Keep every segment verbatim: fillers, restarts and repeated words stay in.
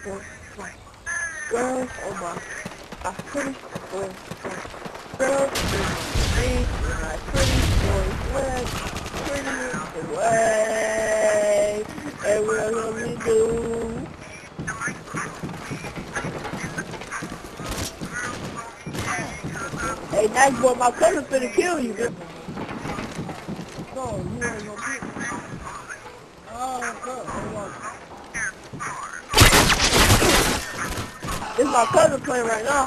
Girls on my, my pretty boys, girls in my face, and my pretty boys leg, pretty away, and what will we do? Hey, nice boy, my cousin's finna kill you, dude. No, you ain't gonna get it. Oh, good. Hold on. This is my cousin playing right now.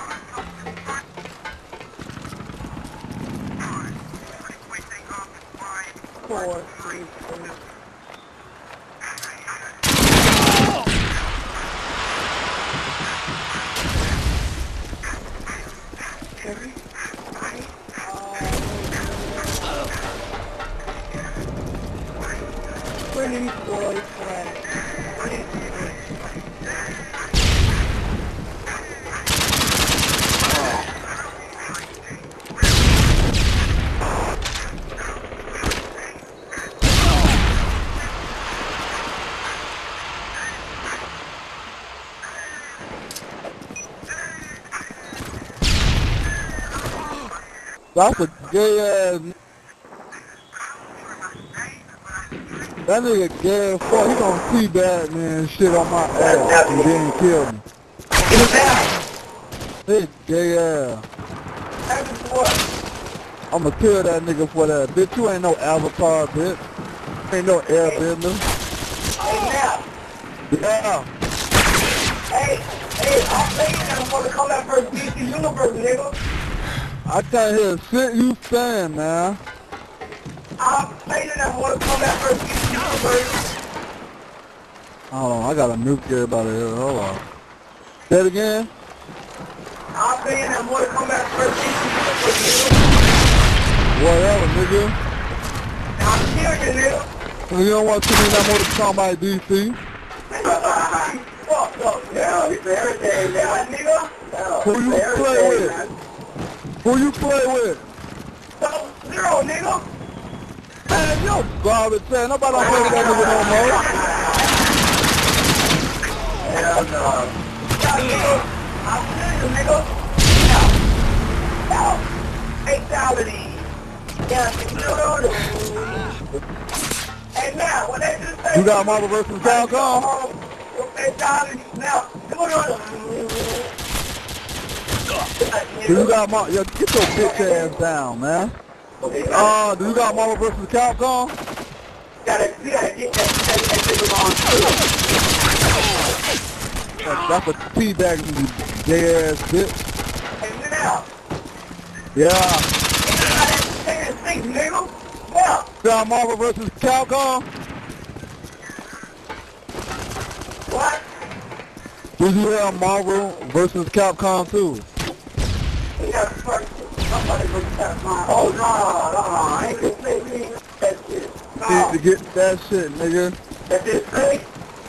Four, three, two. Seven, eight. Pretty boy flag. Pretty boy. That's a gay ass. That nigga gay as fuck. He gonna teabag me and shit on my ass and then kill me. This gay ass. I'ma kill that nigga for that. Bitch, you ain't no avatar, bitch. Ain't no air business. Yeah. Hey, hey, I'm saying that I'm gonna come back first D C Universe, nigga. I can't hear shit you saying, man. I'm saying that I'm gonna come back first D C Universe. Hold on, I gotta nuke everybody here. Hold on. Say it again. I'm saying I'm gonna come back first D C Universe. Whatever, nigga. I'm serious, nigga. You don't want to see me that Mortal Kombat D C. Fuck up, now. It's everything now, nigga. Who you play with? Who you play with? Sub-Zero, nigga. Man, yo, garbage ass. Nobody don't play with that nigga no more. Hell no. Yeah, nigga. I'm serious, nigga. Yeah. Yeah. Fatality. Yeah, nigga. Hey, now, what they just say? You got Marvel versus. Capcom? Fatality. Now, go on. Do you got Mar- yo, get your bitch ass down, man. Uh, do you got Marvel versus. Capcom? Gotta, we gotta get that, that, that, that, That's a teabag, you gay ass bitch. Hey, now. Yeah. Hey, nigga. Yeah. You got Marvel versus. Capcom? What? Did you have Marvel versus. Capcom too? Yeah, first. Somebody go tap my. Oh, no, no, no. I ain't gonna say me. That shit. You need to get that shit, nigga. That shit fake.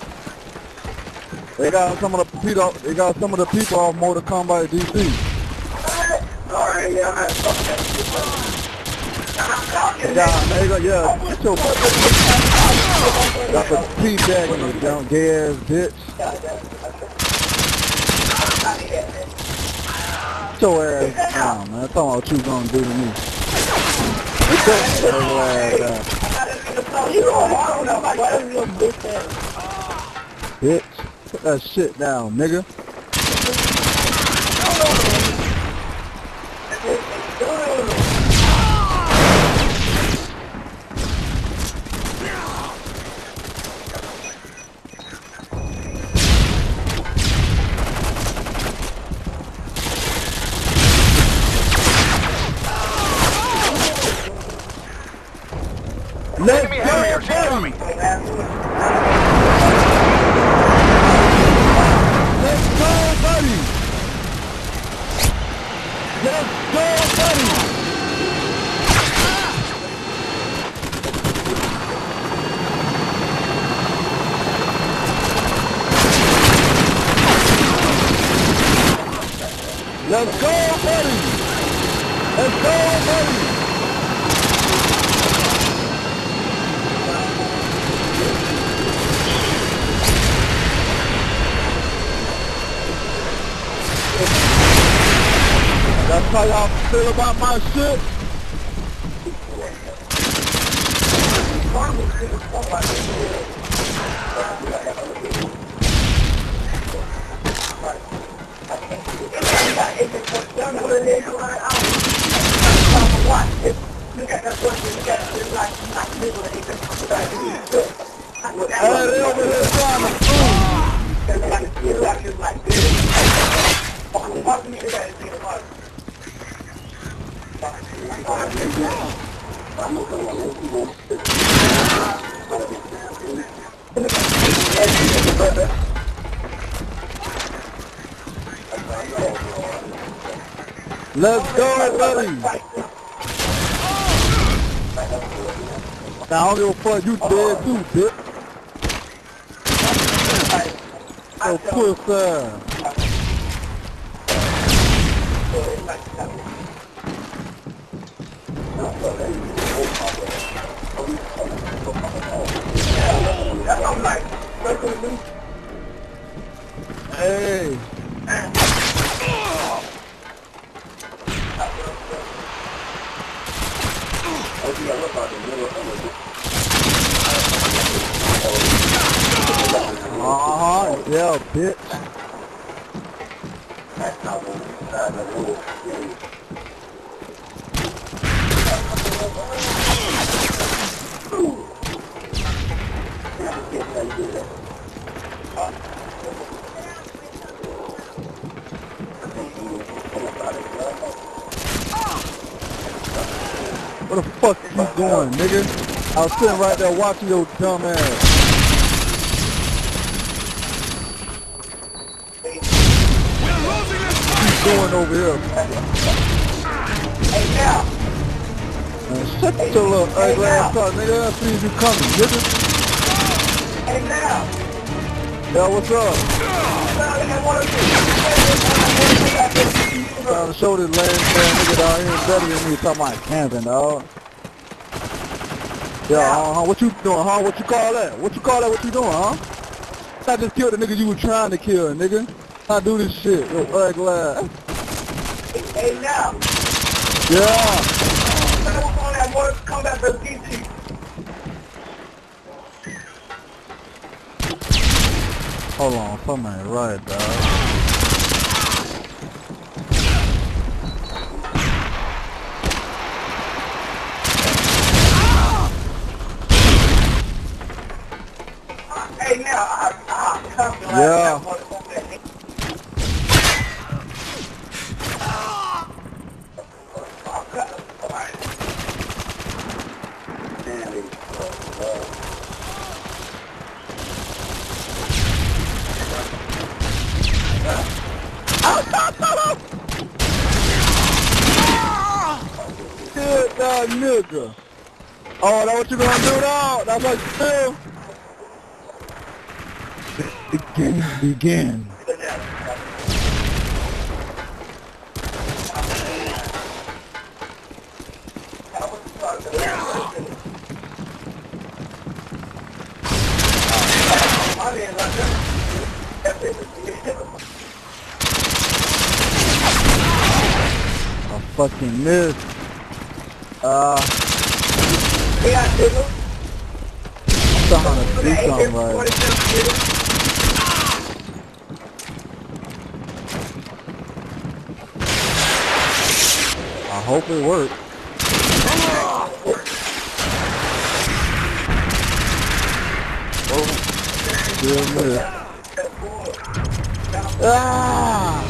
They got some of the people. They got some of the people off Mortal Kombat D C. Sorry, yeah, man. Fuck that shit. They got, they got, yeah. Get your. That's a teabag in the down, gay ass bitch. Get your ass down, man. Talking about what you gonna do to me. Get your little ass down. Bitch, put that shit down, nigga. Let's go, buddy! Let's go, buddy! Let's go, buddy! Let's go, buddy! Let's go, buddy! That's how y'all feel about my shit? Hey, they over here trying to fool. Let's go, buddy. Now, I don't give a fuck, you dead too, bitch. So pussy. Hey. Uh-huh, yeah, bitch. Where the fuck you going, nigga? I was sitting right there watching your dumb ass. Going over here. Hey now. Man, shut hey, your little hey ugly ass up, nigga. I see you coming, nigga. Hey now. Yeah, what's up? Trying to show this lame man nigga down here better than me talking about camping, dog. Yeah, uh huh. What you doing, huh? What you call that? What you call that? What you doing, huh? I just killed the nigga you were trying to kill, nigga. I do this shit, yo ugly ass. Hey now. Yeah. Come back to P T. Hold on, something ain't right, dog. Hey now, I, I, I, yeah. Good that nigga. Oh, that's what you gonna do now? That's what you do? The game begin. I fucking missed. Uh, I'm trying to do something right. I hope it works. Oh, still miss. Ah!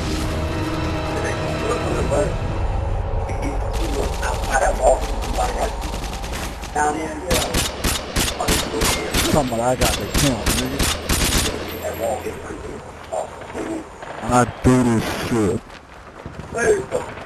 Come on, I got the count, nigga. I do this shit.